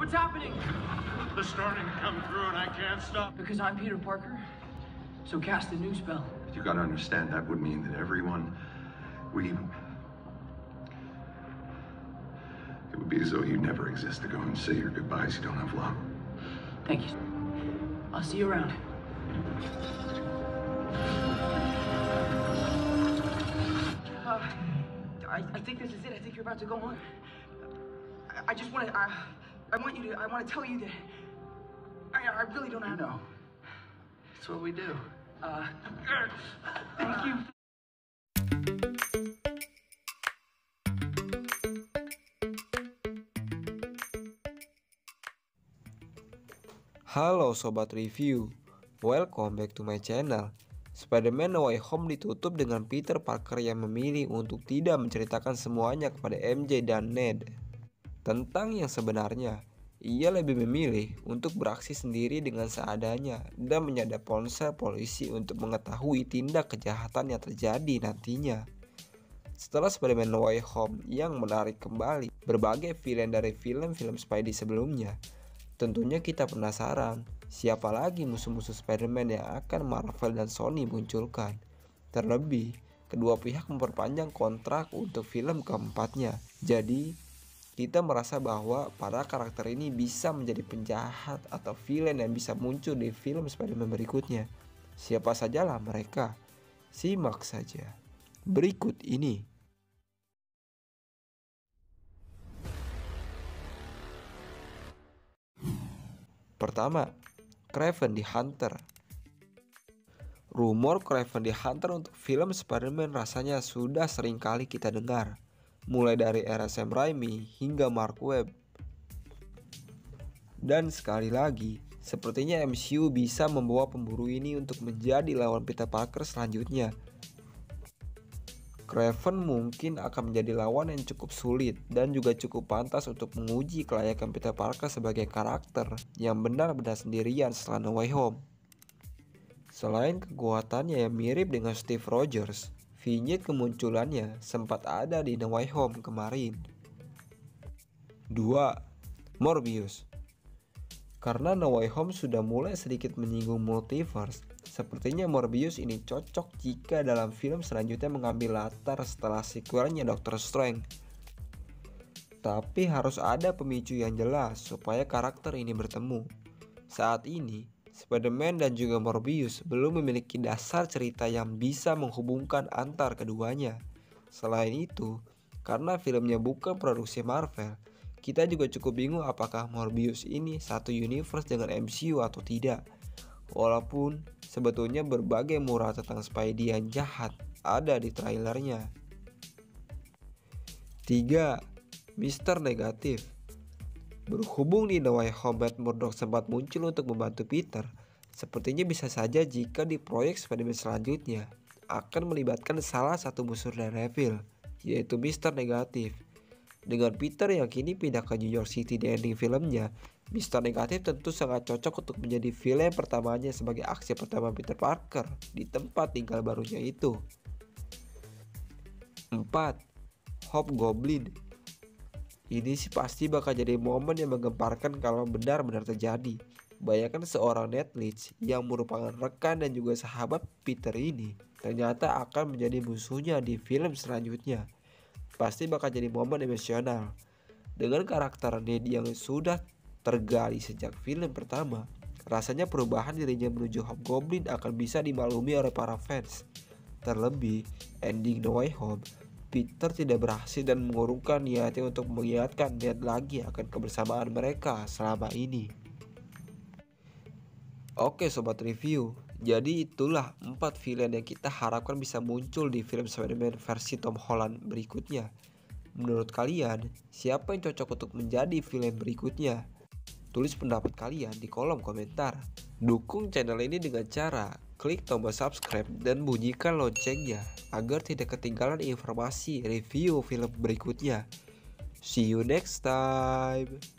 What's happening? They're starting to come through and I can't stop. Because I'm Peter Parker, so cast a new spell. You gotta understand that would mean that everyone it would be as though you never exist to go and say your goodbyes. You don't have long. Thank you. I'll see you around. I think this is it. I think you're about to go on. I just want to. I want to tell you that I really don't know. That's what we do. Thank you. Halo Sobat Review, welcome back to my channel. Spider-Man No Way Home ditutup dengan Peter Parker yang memilih untuk tidak menceritakan semuanya kepada MJ dan Ned. Tentang yang sebenarnya, ia lebih memilih untuk beraksi sendiri dengan seadanya dan menyadap ponsel polisi untuk mengetahui tindak kejahatan yang terjadi nantinya. Setelah Spider-Man No Way Home yang menarik kembali berbagai villain dari film-film Spidey sebelumnya, tentunya kita penasaran siapa lagi musuh-musuh Spider-Man yang akan Marvel dan Sony munculkan. Terlebih, kedua pihak memperpanjang kontrak untuk film keempatnya. Jadi, kita merasa bahwa para karakter ini bisa menjadi penjahat atau villain yang bisa muncul di film Spider-Man berikutnya. Siapa sajalah mereka? Simak saja berikut ini. Pertama, Kraven the Hunter. Rumor Kraven the Hunter untuk film Spider-Man rasanya sudah sering kali kita dengar, mulai dari era Sam Raimi hingga Mark Webb. Dan sekali lagi, sepertinya MCU bisa membawa pemburu ini untuk menjadi lawan Peter Parker selanjutnya. Kraven mungkin akan menjadi lawan yang cukup sulit dan juga cukup pantas untuk menguji kelayakan Peter Parker sebagai karakter yang benar-benar sendirian setelah No Way Home. Selain kekuatannya yang mirip dengan Steve Rogers, vignette kemunculannya sempat ada di No Way Home kemarin. 2. Morbius. Karena No Way Home sudah mulai sedikit menyinggung multiverse, sepertinya Morbius ini cocok jika dalam film selanjutnya mengambil latar setelah sequelnya Doctor Strange. Tapi harus ada pemicu yang jelas supaya karakter ini bertemu. Saat ini, Spider-Man dan juga Morbius belum memiliki dasar cerita yang bisa menghubungkan antar keduanya. Selain itu, karena filmnya bukan produksi Marvel, kita juga cukup bingung apakah Morbius ini satu universe dengan MCU atau tidak. Walaupun sebetulnya berbagai mural tentang Spidey yang jahat ada di trailernya. 3. Mr. Negatif. Berhubung di No Way Home Matt Murdock sempat muncul untuk membantu Peter, sepertinya bisa saja jika di proyek Spider-Man selanjutnya akan melibatkan salah satu musuh Daredevil, yaitu Mr. Negatif. Dengan Peter yang kini pindah ke New York City di ending filmnya, Mr. Negatif tentu sangat cocok untuk menjadi villain pertamanya sebagai aksi pertama Peter Parker di tempat tinggal barunya itu. 4. Hobgoblin. Ini sih pasti bakal jadi momen yang menggemparkan kalau benar-benar terjadi. Bayangkan seorang Ned Leeds yang merupakan rekan dan juga sahabat Peter ini ternyata akan menjadi musuhnya di film selanjutnya. Pasti bakal jadi momen emosional. Dengan karakter Ned yang sudah tergali sejak film pertama, rasanya perubahan dirinya menuju Hobgoblin akan bisa dimaklumi oleh para fans. Terlebih, ending No Way Home, Peter tidak berhasil dan mengurungkan niatnya untuk mengingatkan Ned lagi akan kebersamaan mereka selama ini. Oke Sobat Review, jadi itulah 4 villain yang kita harapkan bisa muncul di film Spider-Man versi Tom Holland berikutnya. Menurut kalian, siapa yang cocok untuk menjadi villain berikutnya? Tulis pendapat kalian di kolom komentar. Dukung channel ini dengan cara klik tombol subscribe dan bunyikan loncengnya agar tidak ketinggalan informasi review film berikutnya. See you next time.